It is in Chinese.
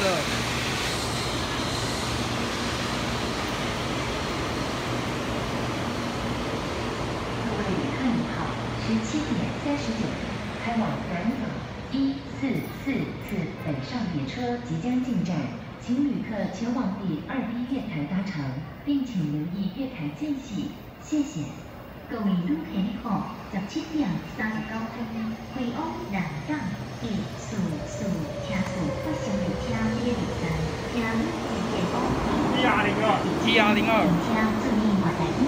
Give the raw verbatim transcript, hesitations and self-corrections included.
了。 各位旅客您好，十七点三十九分，开往南港一四四次北上列车即将进站，请旅客前往第二 B 月台搭乘，并请留意月台间隙，谢谢。各位旅客您好，十七点三十九分，回往南港一四四车速北上列车第二站，请旅客前往第 T R 零二，T R 零二。 请注意我的。